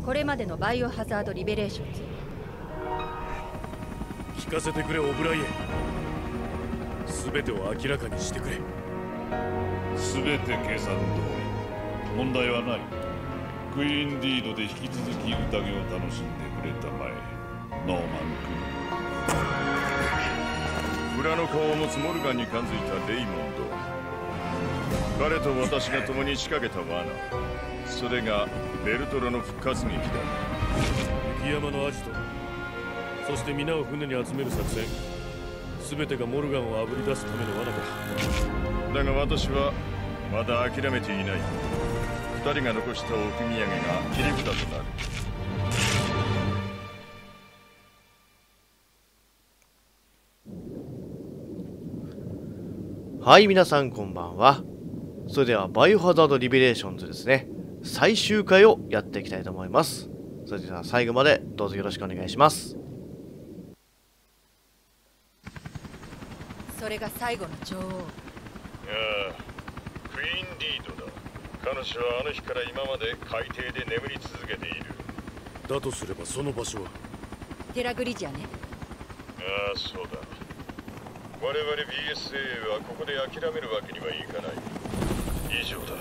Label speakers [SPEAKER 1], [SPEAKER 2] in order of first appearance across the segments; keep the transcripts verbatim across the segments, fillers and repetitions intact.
[SPEAKER 1] これまでのバイオハザードリベレーションズ。
[SPEAKER 2] 聞かせてくれオブライエン。全てを明らかにしてくれ。
[SPEAKER 3] 全て計算通り。問題はない。クイーンディードで引き続き宴を楽しんでくれたまえ、ノーマン君。
[SPEAKER 4] 裏の顔を持つモルガンに感づいたレイモンド。彼と私が共に仕掛けた罠、それがベルトロの復活劇だ。
[SPEAKER 2] 雪山のアジト、そして皆を船に集める作戦、全てがモルガンをあぶり出すための罠だ。
[SPEAKER 4] だが私はまだ諦めていない。二人が残した置き土産が切り札となる。
[SPEAKER 5] はい、皆さんこんばんは。それではバイオハザードリベレーションズですね、最終回をやっていきたいと思います。それでは最後までどうぞよろしくお願いします。
[SPEAKER 1] それが最後の女王。
[SPEAKER 4] いやあ、クイーンディードだ。彼女はあの日から今まで海底で眠り続けている。
[SPEAKER 2] だとすればその場所は
[SPEAKER 1] テラグリジアね。
[SPEAKER 4] ああ、そうだ。我々 ビーエスエー はここで諦めるわけにはいかない。以上だ。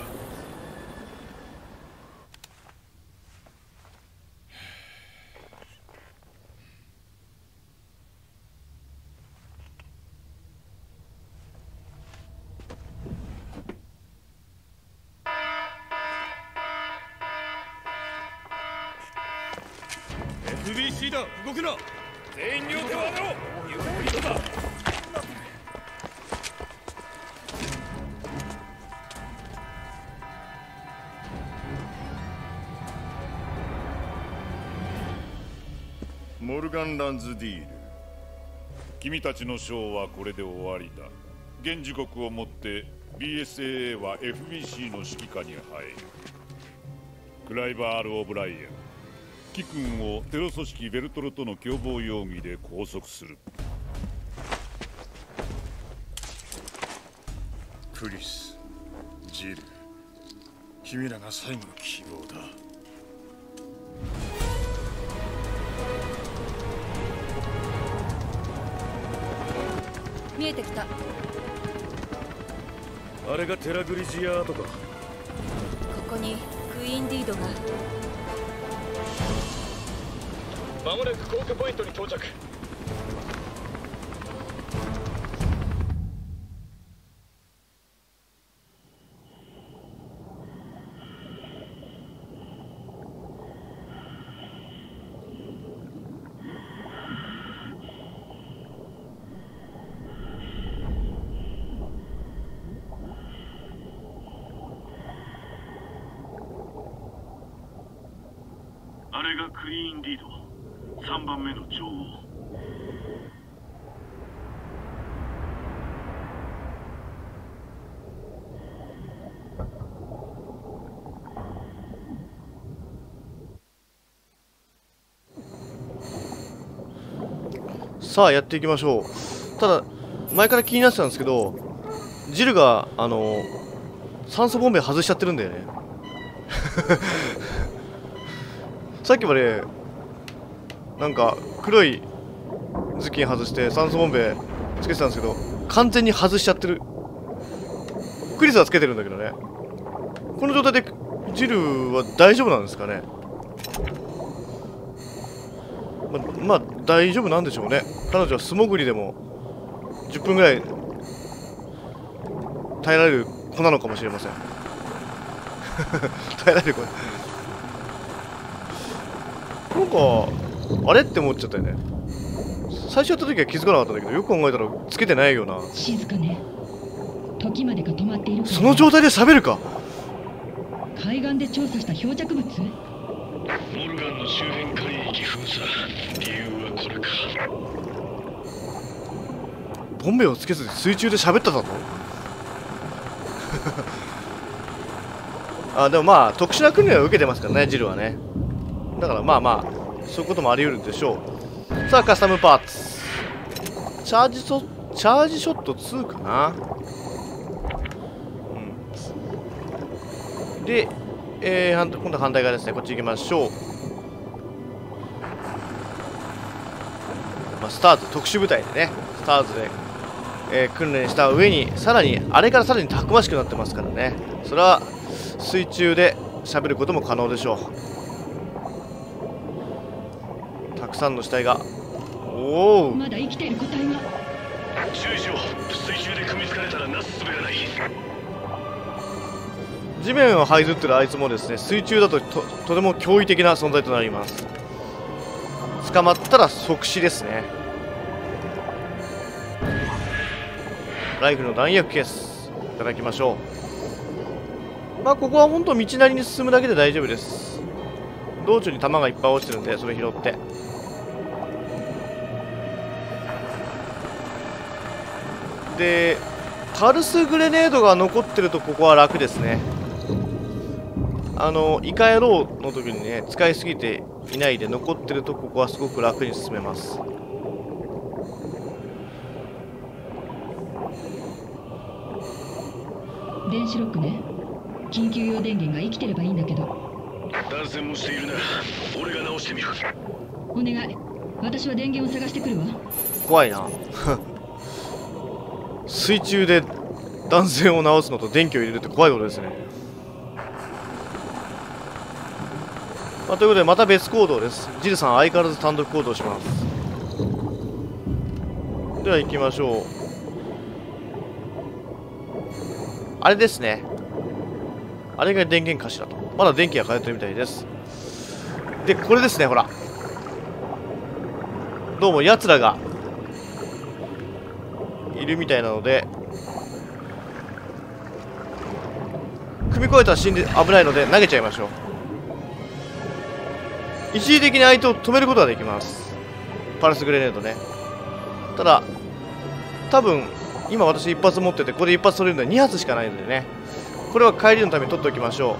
[SPEAKER 2] エフビーシー だ。動くな。全員両手を上げろ。ゆっくりとだ。
[SPEAKER 4] モルガン・ランズディール。
[SPEAKER 3] 君たちのショーはこれで終わりだ。現時刻をもって ビーエスエー は エフビーシー の指揮下に入る。クライバール・オブライエン、貴君をテロ組織ベルトロとの共謀容疑で拘束する。
[SPEAKER 4] クリス、ジル、君らが最後の希望だ。
[SPEAKER 1] 見えてきた。
[SPEAKER 2] あれがテラグリジアとか。
[SPEAKER 1] ここにクイーンディードが。
[SPEAKER 4] まもなく降下ポイントに到着。
[SPEAKER 6] あれがクイーンディード、さんばんめの女王。
[SPEAKER 5] さあやっていきましょう。ただ前から気になってたんですけど、ジルがあの酸素ボンベ外しちゃってるんだよねさっきまでなんか黒い頭巾外して酸素ボンベつけてたんですけど、完全に外しちゃってる。クリスはつけてるんだけどね。この状態でジルは大丈夫なんですかね。ま、まあ大丈夫なんでしょうね。彼女は素潜りでもじゅっぷんぐらい耐えられる子なのかもしれません耐えられる子なんかあれって思っちゃったよね。最初やった時は気づかなかったんだけど、よく考えたらつけてないよな。
[SPEAKER 7] 静かね。時までが止まっている。
[SPEAKER 5] その状態で喋るか。
[SPEAKER 7] 海岸で調査した漂着物。
[SPEAKER 6] モルガンの周辺海域封鎖。理由はこれか。
[SPEAKER 5] ボンベをつけずに水中で喋っただとあ、でもまあ特殊な訓練を受けてますからね、ジルはね。だからまあまあそういうこともあり得るんでしょう。さあカスタムパーツ、チャージソチャージショットツーかな。うんで、えー、今度は反対側ですね。こっち行きましょう。 まあ、スターズ特殊部隊でね、スターズで、えー、訓練した上にさらにあれからさらにたくましくなってますからね。それは水中で喋ることも可能でしょう。たくさんの死体が、おお、
[SPEAKER 7] まだ生きている個体が。
[SPEAKER 6] 注意しろ。水中で組みつかれたらなすすべがない。
[SPEAKER 5] 地面を這いずってるあいつもですね、水中だと と, とても驚異的な存在となります。捕まったら即死ですね。ライフルの弾薬ケースいただきましょう。まあここは本当道なりに進むだけで大丈夫です。道中に弾がいっぱい落ちてるんで、それ拾って。でパルスグレネードが残ってるとここは楽ですね。あのイカ野郎の時にね、使いすぎていないで残ってるとここはすごく楽に進めます。
[SPEAKER 7] 電子ロックね。緊急用電源が生きてればいいんだけど。
[SPEAKER 6] 断線もしているな。俺が直してみる。
[SPEAKER 7] お願い。私は電源を探してくるわ。
[SPEAKER 5] 怖いな水中で断線を直すのと電気を入れるって怖いことですね。まあ、ということでまた別行動です。ジルさん相変わらず単独行動します。では行きましょう。あれですね、あれが電源かしらと。まだ電気が通ってるみたいです。でこれですね、ほらどうも奴らがいるみたいなので、組み越えたら死んで危ないので投げちゃいましょう。一時的に相手を止めることができます。パルスグレネードね。ただ多分今私一発持ってて、これ一発取れるのでに発しかないのでね、これは帰りのために取っておきましょ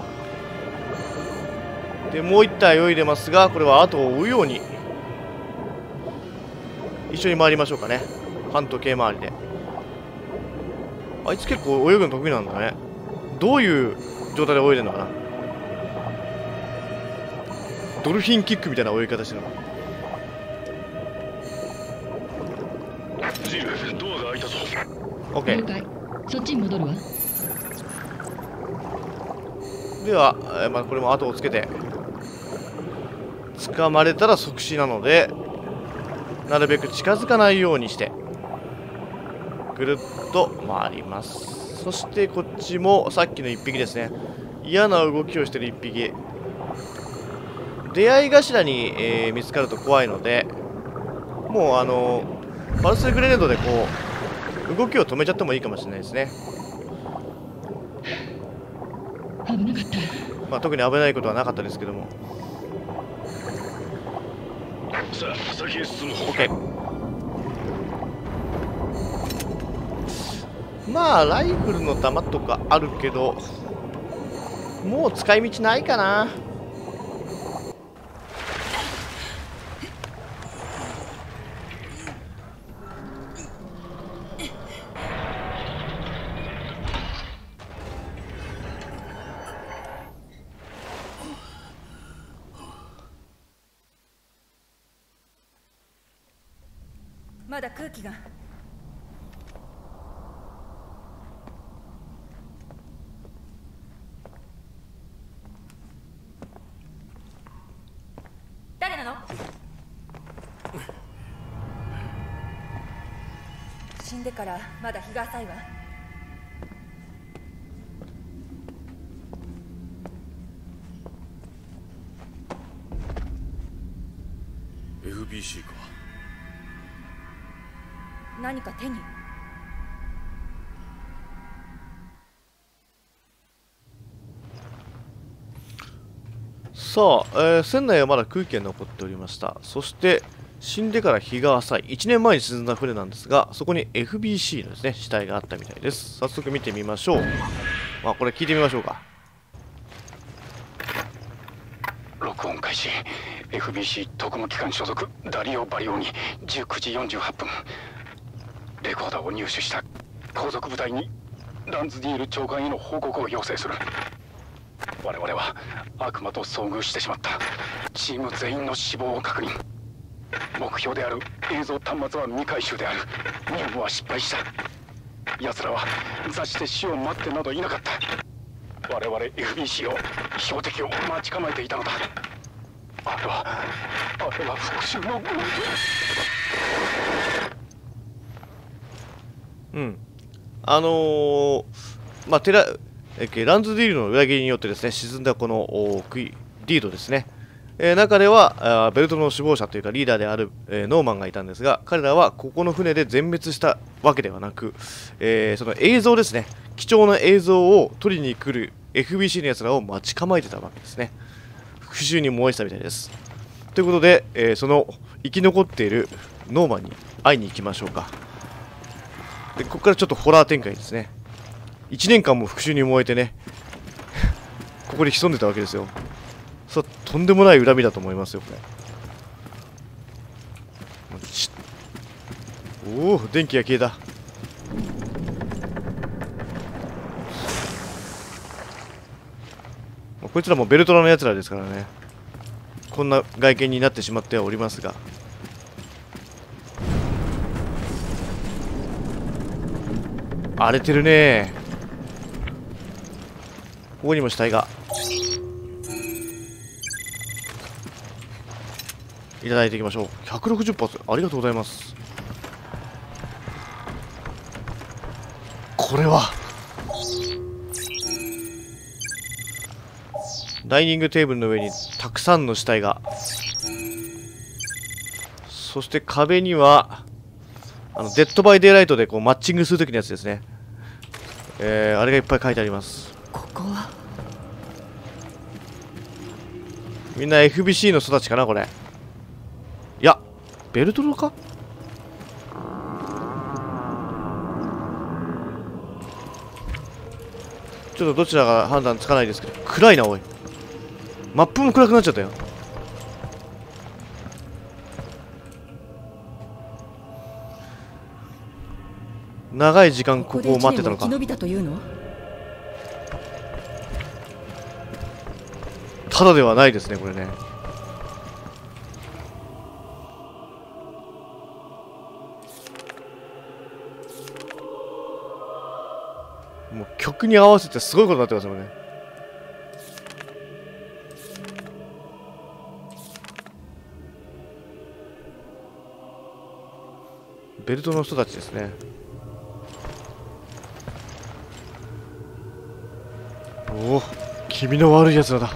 [SPEAKER 5] う。でもう一体泳いでますが、これは後を追うように一緒に回りましょうかね。半時計回りで。あいつ結構泳ぐの得意なんだね。どういう状態で泳いでるのかな。ドルフィンキックみたいな泳ぎ方してるの。
[SPEAKER 6] ジル、ドアが開いたぞ。
[SPEAKER 5] オッケ
[SPEAKER 7] 了解。そっちに戻るわ。
[SPEAKER 5] ー。では、えーまあ、これも後をつけて、掴まれたら即死なのでなるべく近づかないようにしてぐるっと回ります。そしてこっちもさっきのいっぴきですね。嫌な動きをしてるいっぴき。出会い頭に、えー、見つかると怖いので、もうあのパルスグレネードでこう動きを止めちゃってもいいかもしれないですね。
[SPEAKER 7] 危なかった。
[SPEAKER 5] まあ特に危ないことはなかったですけども。
[SPEAKER 6] さあ、先へ進む。
[SPEAKER 5] OK。 まあライフルの弾とかあるけど、もう使い道ないかな。
[SPEAKER 1] まだ空気が。誰なの？死んでからまだ日が浅いわ。
[SPEAKER 2] エフビーシー か。
[SPEAKER 1] 何か手に。
[SPEAKER 5] さあ、えー、船内はまだ空気が残っておりました。そして死んでから日が浅いいちねんまえに沈んだ船なんですが、そこに エフビーシー のですね死体があったみたいです。早速見てみましょう。まあこれ聞いてみましょうか。
[SPEAKER 6] 録音開始。 エフビーシー 特務機関所属ダリオ・バリオーニじゅうくじよんじゅうはっぷん。レコーダーを入手した後続部隊にランズディール長官への報告を要請する。我々は悪魔と遭遇してしまった。チーム全員の死亡を確認。 目標である映像端末は未回収である。任務は失敗した。奴らは雑誌で死を待ってなどいなかった。我々 エフビーシー を標的を待ち構えていたのだ。あれはあれは復讐の
[SPEAKER 5] うんあのー、まあテラえランズディールの裏切りによってですね沈んだこのクイリードですね、えー、中ではベルトの首謀者というかリーダーである、えー、ノーマンがいたんですが、彼らはここの船で全滅したわけではなく、えー、その映像ですね、貴重な映像を取りに来る エフビーシー のやつらを待ち構えてたわけですね。復讐に燃えてたみたいです。ということで、えー、その生き残っているノーマンに会いに行きましょうか。でここからちょっとホラー展開ですね。いちねんかんも復讐に燃えてねここに潜んでたわけですよ。そうとんでもない恨みだと思いますよこれ。おお電気が消えた。こいつらもベルトラのやつらですからね、こんな外見になってしまってはおりますが、荒れてるね。ここにも死体が。いただいていきましょう。ひゃくろくじゅっぱつありがとうございます。これはダイニングテーブルの上にたくさんの死体が。そして壁にはあのデッドバイデイライトでこうマッチングするときのやつですね、えー、あれがいっぱい書いてあります。
[SPEAKER 1] ここは
[SPEAKER 5] みんな エフビーシー の人たちかなこれ。いやベルトロか。ちょっとどちらが判断つかないですけど、暗いなおい。マップも暗くなっちゃったよ。長い時間ここを待ってたのか。
[SPEAKER 1] 生き延びたというの？
[SPEAKER 5] ただではないですねこれね。もう曲に合わせてすごいことになってますよね。ベルトの人たちですね。おお、気味の悪いやつらだ。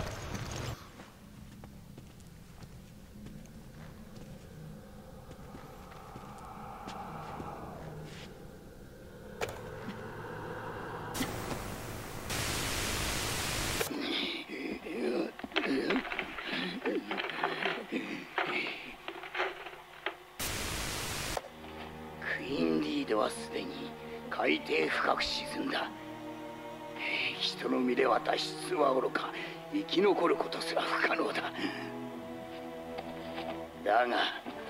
[SPEAKER 6] はすでに海底深く沈んだ。人の身では脱出はおろか生き残ることすら不可能だ。だが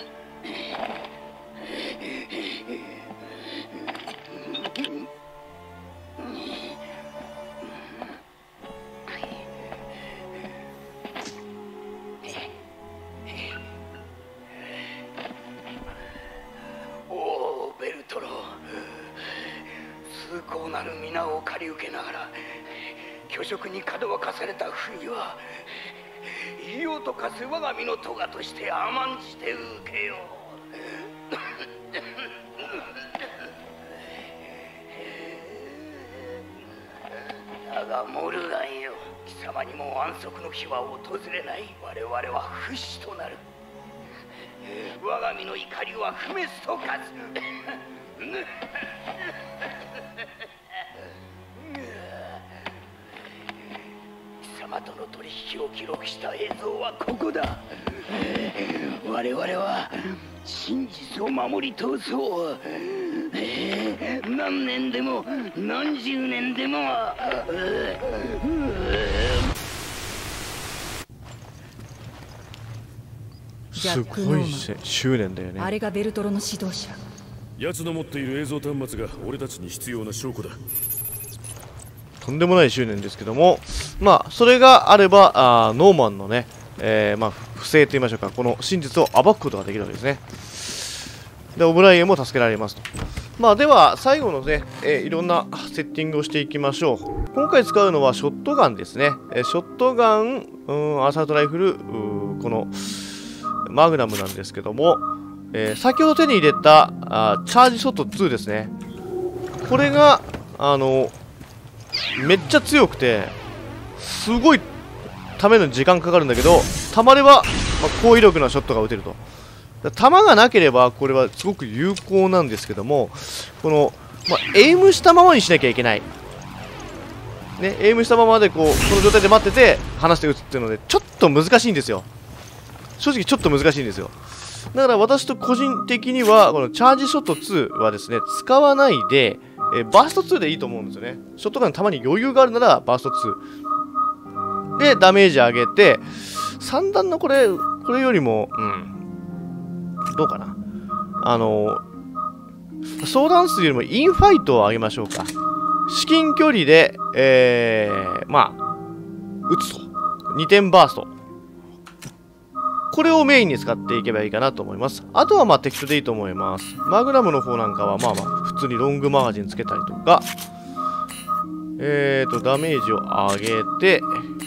[SPEAKER 6] 崇高なる皆を借り受けながら巨食にかどわかされた不義は異様と化す我が身の咎として甘んじて受けよう。だがモルガンよ、貴様にも安息の日は訪れない。我々は不死となる。我が身の怒りは不滅と化す。貴様との取引を記録した映像はここだ。我々は真実を守り通そう。何年でも何十年でも。
[SPEAKER 5] すごい執念だよね。
[SPEAKER 1] あれがベルトロの指導者。
[SPEAKER 2] 奴の持っている映像端末が俺たちに必要な証拠だ。
[SPEAKER 5] とんでもない執念ですけども、まあそれがあればあノーマンのねえー、まあ不正と言いましょうか、この真実を暴くことができるわけですね。でオブライエンも助けられますと。まあでは最後のね、えー、いろんなセッティングをしていきましょう。今回使うのはショットガンですね。えー、ショットガン、うん、アサルトライフル、このマグナムなんですけども、えー、先ほど手に入れたあチャージショットツーですね。これがあのめっちゃ強くてすごいための時間かかるんだけど、たまれば、まあ、高威力なショットが撃てると。弾がなければこれはすごく有効なんですけども、この、まあ、エイムしたままにしなきゃいけない、ね、エイムしたままでこうこの状態で待ってて離して撃つっていうのでちょっと難しいんですよ。正直ちょっと難しいんですよ。だから私と個人的にはこのチャージショットツーはですね使わないで、えー、バーストツーでいいと思うんですよね。ショットガンたまに余裕があるならバーストツーでダメージ上げて、さん段のこれこれよりもうんどうかな、あの相談数よりもインファイトを上げましょうか。至近距離で、えー、まあ撃つとにてんバースト、これをメインに使っていけばいいかなと思います。あとはまあ適当でいいと思います。マグナムの方なんかはまあまあ普通にロングマガジンつけたりとか、えーとダメージを上げて、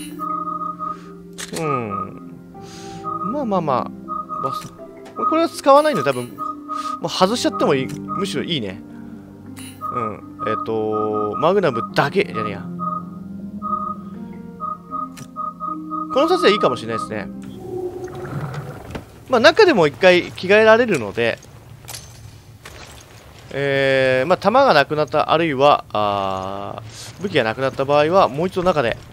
[SPEAKER 5] うんまあまあまあバストこれは使わないんで多分もう外しちゃってもいい、むしろいいね。うんえっ、ー、とマグナムだけじゃねえや、このふたつでいいかもしれないですね。まあ中でも一回着替えられるので、えー、まあ弾がなくなった、あるいはあ武器がなくなった場合はもう一度中で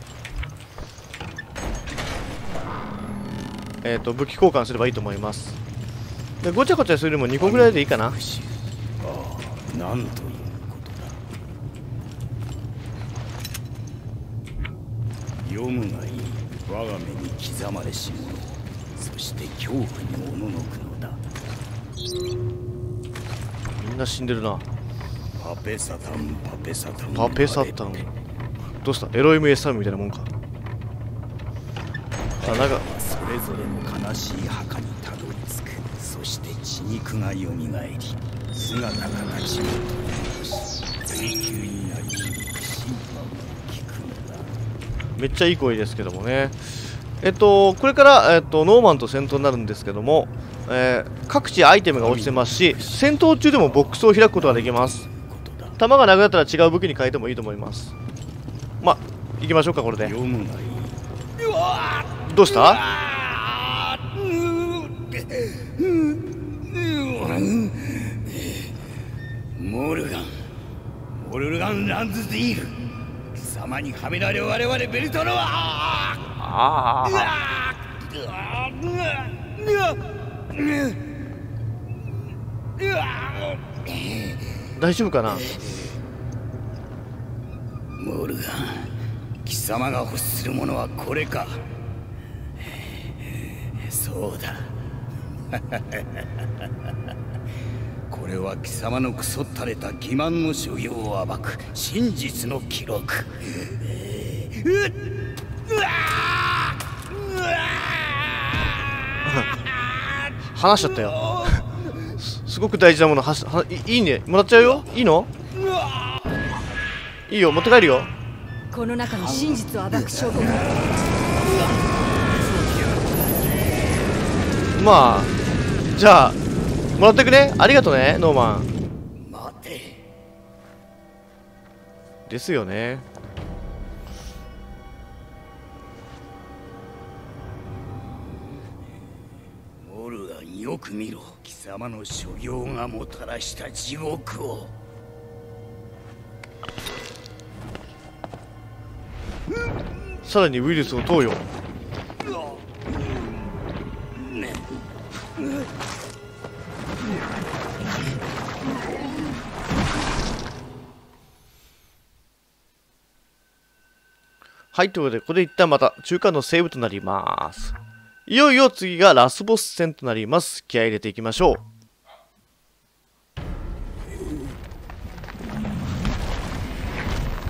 [SPEAKER 5] えっ、ー、と武器交換すればいいと思います。でごちゃごちゃするよりもにこぐらいでいいかな。
[SPEAKER 6] ああ、なんということだ。読むがいい。我が目に刻まれし者、そして恐怖におののくのだ。
[SPEAKER 5] みんな死んでるな。
[SPEAKER 6] パペサタン、パペサタン。
[SPEAKER 5] パペサタン。どうした？エロイムエスタムみたいなもんか。あ、なんか
[SPEAKER 6] それぞれの悲しい墓にたどり着く。そして血肉がよみがえり、姿形を取り戻し、永久になり響く神話を聞くのだ。
[SPEAKER 5] めっちゃいい声ですけどもね。えっとこれから、えっと、ノーマンと戦闘になるんですけども、えー、各地アイテムが落ちてますし、戦闘中でもボックスを開くことができます。弾がなくなったら違う武器に変えてもいいと思います。まあ行きましょうか。これで
[SPEAKER 6] 読むがいい。
[SPEAKER 5] どうした？
[SPEAKER 6] モルガン、モルガン・ランズディール、貴様にはめられ我々ベルトロは
[SPEAKER 5] ああ大丈夫かな。
[SPEAKER 6] モルガン、貴様が欲するものはこれか。そうだこれは貴様のクソったれた欺瞞の所業を暴く真実の記録。
[SPEAKER 5] 話しちゃったよす, すごく大事なものはしはいいいね、もらっちゃうよ。いいの？いいよ、持って帰るよ。
[SPEAKER 1] この中に真実を暴く証拠が。
[SPEAKER 5] まあじゃあもらってくね。ありがとうねノーマン。
[SPEAKER 6] 待て
[SPEAKER 5] ですよね。
[SPEAKER 6] モルガン、よく見ろ。貴様の所業がもたらした地獄を。
[SPEAKER 5] さらにウイルスを投与。はい、ということでここで一旦また中間のセーブとなります。いよいよ次がラスボス戦となります。気合い入れていきましょう。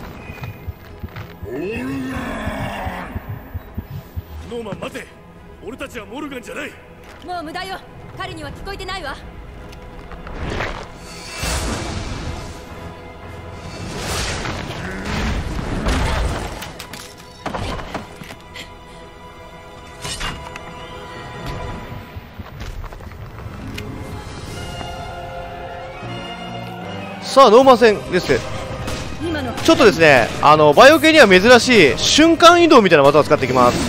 [SPEAKER 2] ノーマン待て。俺ちはモルガンじゃない。
[SPEAKER 1] もう無駄よ。彼には聞こえてないわ。
[SPEAKER 5] さあノーマン戦です。
[SPEAKER 1] 今の
[SPEAKER 5] ちょっとですね、あのバイオ系には珍しい瞬間移動みたいな技を使っていきます。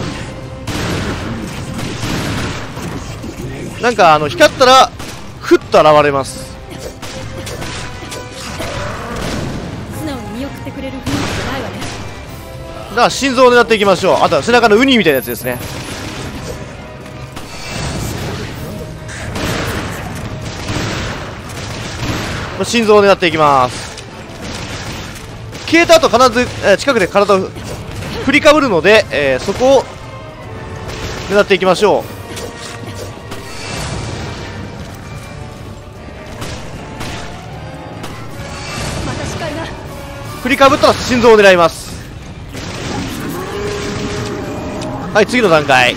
[SPEAKER 5] なんかあの光ったらふっと現れます。
[SPEAKER 1] 素直に見送ってくれる雰囲気じゃないわね。
[SPEAKER 5] だから心臓を狙っていきましょう。あとは背中のウニみたいなやつですね。心臓を狙っていきます。消えた後必ず、えー、近くで体を振りかぶるので、えー、そこを狙っていきましょう。
[SPEAKER 1] また視界が。
[SPEAKER 5] 振りかぶったら心臓を狙います。はい、次の段階。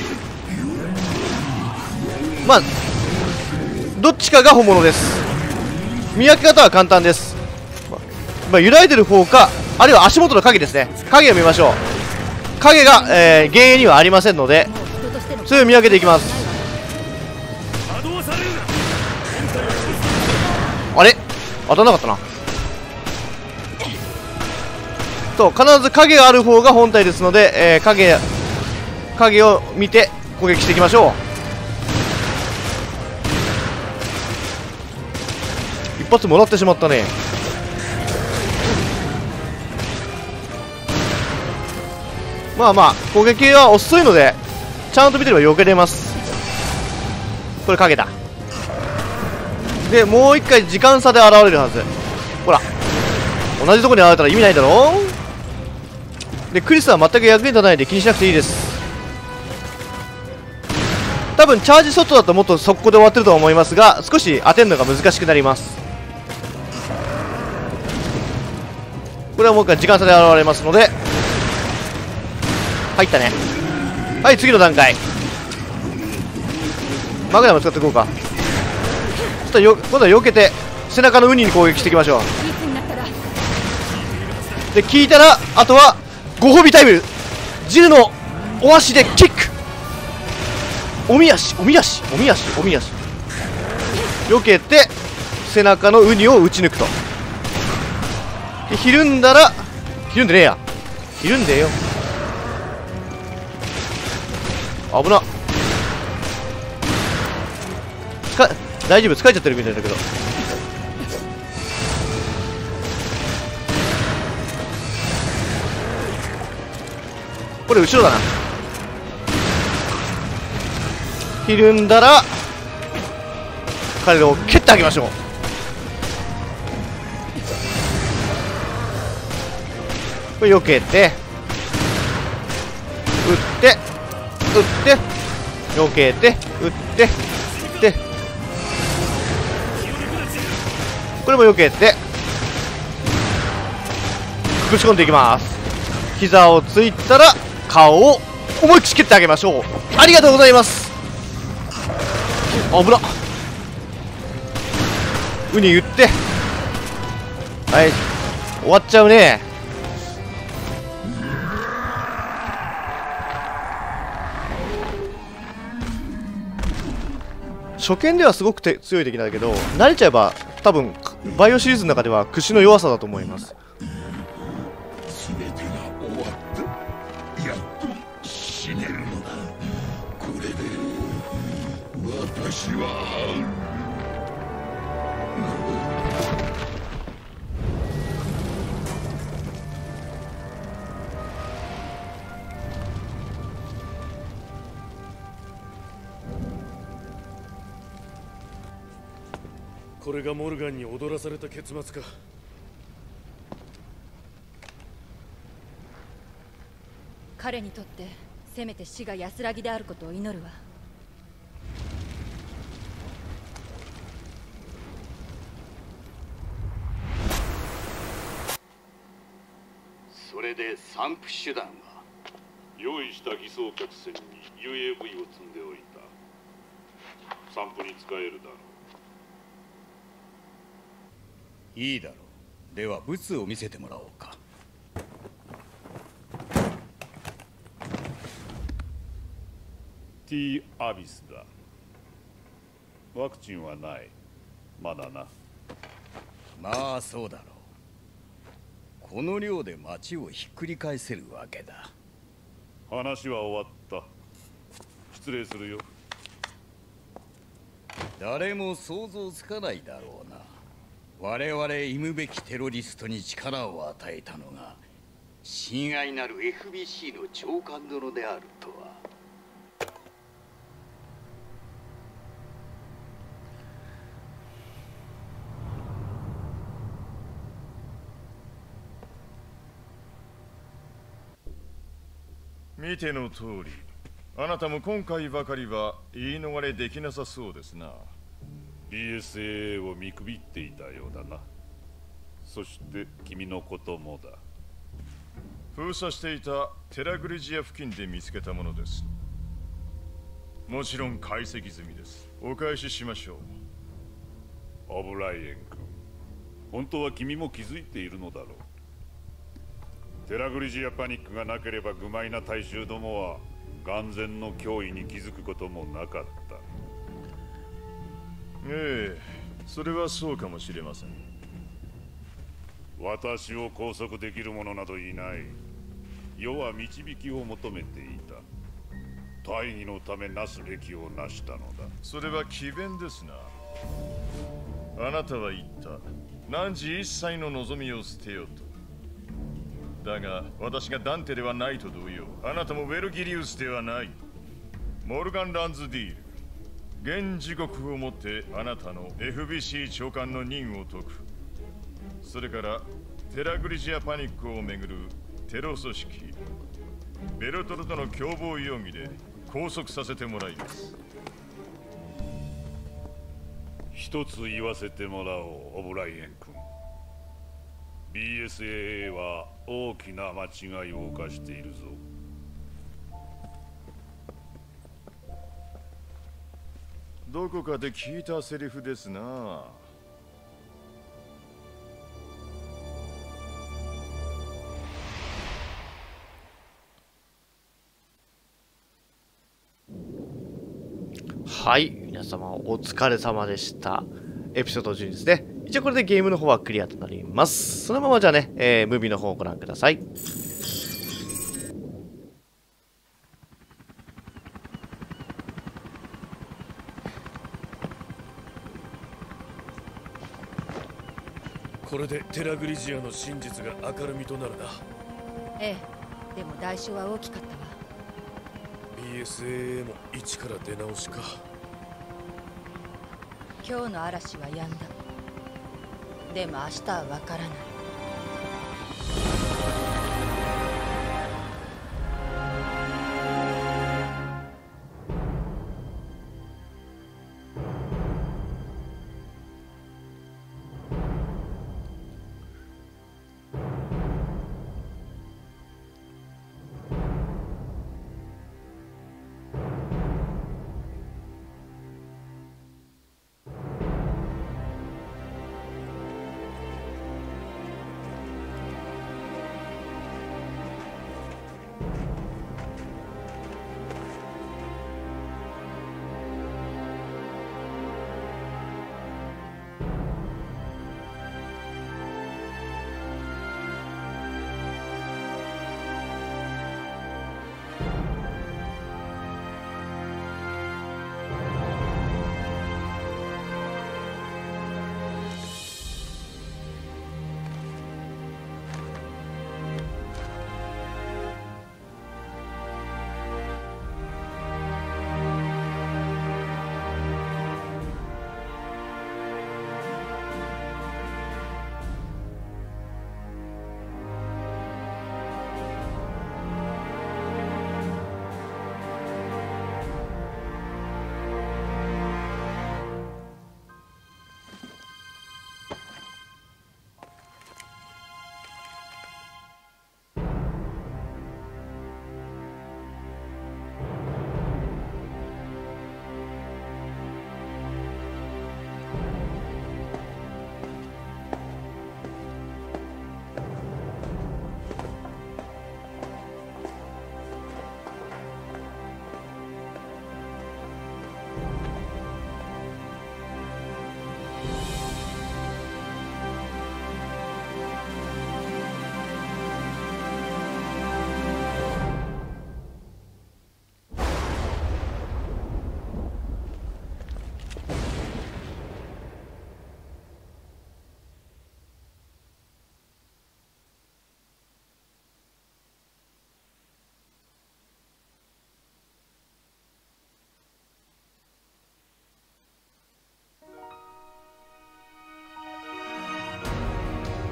[SPEAKER 5] まあどっちかが本物です。見分け方は簡単です。まあ、揺らいでる方か、あるいは足元の影ですね。影を見ましょう。影が、えー、幻影にはありませんので、それを見分けていきます。あれ当たんなかったな。と必ず影がある方が本体ですので、えー、影影を見て攻撃していきましょう。一発もらってしまったね。まあまあ攻撃は遅いのでちゃんと見てれば避けれます。これ影だ。でもう一回時間差で現れるはず。ほら同じとこに現れたら意味ないだろう。でクリスは全く役に立たないんで気にしなくていいです。多分チャージショットだともっと速攻で終わってると思いますが、少し当てるのが難しくなります。これはもう一回時間差で現れますので、入ったね。はい、次の段階。マグナム使っていこうか。ちょっとよ今度は避けて背中のウニに攻撃していきましょう。で効いたらあとはご褒美タイム。ジルのお足でキック。おみ足おみ足おみ足おみ足避けて背中のウニを打ち抜くと。でひるんだらひるんでねえやひるんでよ。危なっ。つか大丈夫、疲れちゃってるみたいだけど。これ後ろだな。ひるんだら彼を蹴ってあげましょう。これ避けて打って打って避けて打って打ってこれも避けてくし込んでいきます。膝をついたら顔を思いっきり蹴ってあげましょう。ありがとうございます。危なっ。ウニ打ってはい終わっちゃうね。初見ではすごくて強い敵なんだけど、慣れちゃえば多分バイオシリーズの中では屈指の弱さだと思います。
[SPEAKER 8] 全てが終わった。やっと死ねるのだ。これで私は
[SPEAKER 2] これがモルガンに踊らされた結末か。
[SPEAKER 1] 彼にとってせめて死が安らぎであることを祈るわ。
[SPEAKER 9] それで散布手段は
[SPEAKER 3] 用意した偽装客船に ユーエーブイ を積んでおいた。散歩に使えるだろ
[SPEAKER 9] う。いいだろう。ではブツを見せてもらおうか。
[SPEAKER 3] ティーアビスだ。ワクチンはない。まだな。
[SPEAKER 9] まあそうだろう。この量で町をひっくり返せるわけだ。
[SPEAKER 3] 話は終わった。失礼するよ。
[SPEAKER 9] 誰も想像つかないだろうな。我々忌むべきテロリストに力を与えたのが親愛なる エフビーシー の長官殿であるとは。
[SPEAKER 4] 見ての通り、あなたも今回ばかりは言い逃れできなさそうですな。
[SPEAKER 3] ビーエスエーエー を見くびっていたようだな。そして君のこともだ。
[SPEAKER 4] 封鎖していたテラグリジア付近で見つけたものです。もちろん解析済みです。お返ししましょう。
[SPEAKER 3] オブライエン君、本当は君も気づいているのだろう。テラグリジアパニックがなければ愚昧な大衆どもは眼前の脅威に気づくこともなかった。
[SPEAKER 4] ええ、それはそうかもしれません。
[SPEAKER 3] 私を拘束できる者などいない。世は導きを求めていた。大義のためなすべきをなしたのだ。
[SPEAKER 4] それは詭弁ですな。あなたは言った。汝一切の望みを捨てよと。だが私がダンテではないと同様、あなたもウェルギリウスではない。モルガン・ランズディール、現時刻をもってあなたの エフビーシー 長官の任を解く。それからテラグリジアパニックをめぐるテロ組織ベルトルとの共謀容疑で拘束させてもらいます。
[SPEAKER 3] 一つ言わせてもらおう、オブライエン君。ビーエスエーエー は大きな間違いを犯しているぞ。
[SPEAKER 4] どこかで聞いたセリフですな。
[SPEAKER 5] はい、皆様お疲れ様でした。エピソードじゅうにですね。一応これでゲームの方はクリアとなります。そのままじゃあね、えー、ムービーの方をご覧ください。
[SPEAKER 2] これでテラグリジアの真実が明るみとなるな。
[SPEAKER 1] ええ、でも代償は大きかったわ。
[SPEAKER 2] ビーエスエーエー も一から出直しか。
[SPEAKER 1] 今日の嵐は止んだ。でも明日はわからない。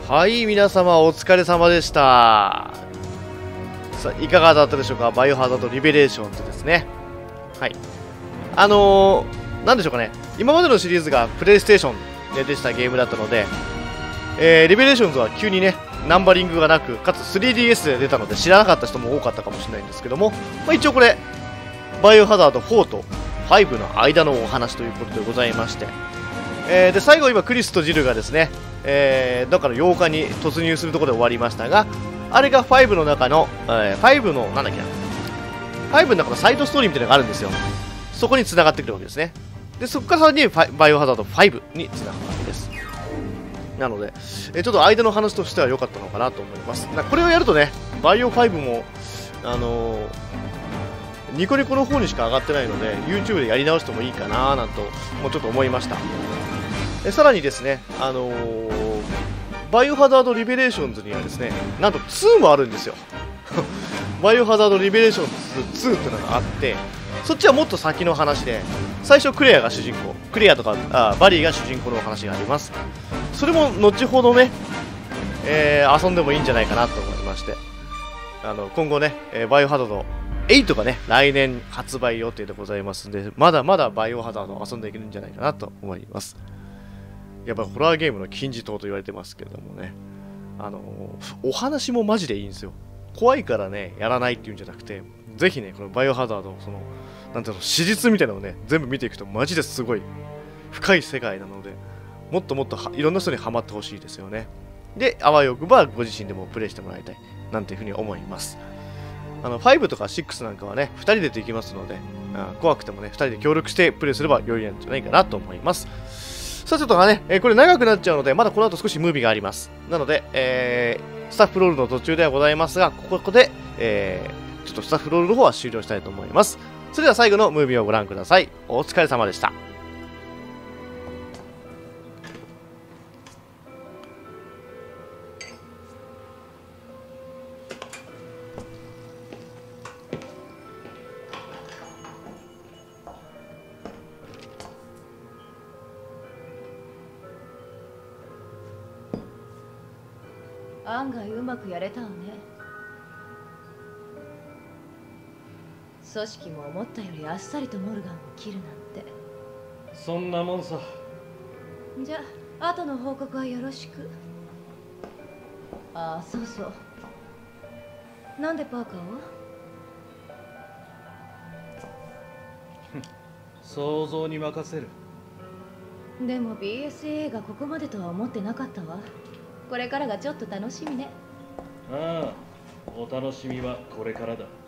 [SPEAKER 5] はい、皆様お疲れ様でした。さあ、いかがだったでしょうか。バイオハザードリベレーションズですね。はい。あのー、なんでしょうかね。今までのシリーズがプレイステーションで出したゲームだったので、えー、リベレーションズは急にね、ナンバリングがなく、かつ スリーディーエス で出たので知らなかった人も多かったかもしれないんですけども、まあ、一応これ、バイオハザードフォーとファイブの間のお話ということでございまして、えー、で最後今クリスとジルがですね、えー、だからようかに突入するところで終わりましたが、あれがファイブの中の、えー、ファイブのなんだっけなファイブの中のサイドストーリーみたいなのがあるんですよ。そこに繋がってくるわけですね。でそこからさらにバイオハザードファイブに繋がるわけです。なので、えー、ちょっと間の話としては良かったのかなと思います。これをやるとね、バイオファイブもあのー、ニコニコの方にしか上がってないので YouTube でやり直してもいいかななんともうちょっと思いました。えさらにですね、あのー、バイオハザードリベレーションズにはですね、なんとツーもあるんですよ。バイオハザードリベレーションズツーっていうのがあって、そっちはもっと先の話で、最初クレアが主人公、クレアとかあバリーが主人公のお話があります。それも後ほどね、えー、遊んでもいいんじゃないかなと思いまして、あの今後ね、えー、バイオハザードエイトがね、来年発売予定でございますので、まだまだバイオハザードを遊んでいけるんじゃないかなと思います。やっぱホラーゲームの金字塔と言われてますけどもね、あのー、お話もマジでいいんですよ。怖いからね、やらないっていうんじゃなくて、ぜひね、このバイオハザード、その、なんていうの、史実みたいなのをね、全部見ていくと、マジですごい深い世界なので、もっともっといろんな人にハマってほしいですよね。で、あわよくばご自身でもプレイしてもらいたい、なんていうふうに思います。あの、ファイブとかシックスなんかはね、ふたりでできますので、あ怖くてもね、ふたりで協力してプレイすれば良いんじゃないかなと思います。さあちょっとね、えー、これ長くなっちゃうので、まだこの後少しムービーがあります。なので、えー、スタッフロールの途中ではございますが、ここで、えー、ちょっとスタッフロールの方は終了したいと思います。それでは最後のムービーをご覧ください。お疲れ様でした。
[SPEAKER 1] 案外うまくやれたわね。組織も思ったよりあっさりとモルガンを切るなんて。
[SPEAKER 2] そんなもんさ。
[SPEAKER 1] じゃあ後の報告はよろしく。ああ、そうそう。なんでパーカーを？
[SPEAKER 2] 想像に任せる。
[SPEAKER 1] でも ビーエスエー がここまでとは思ってなかったわ。これからがちょっと楽しみね。
[SPEAKER 2] ああ、お楽しみはこれからだ。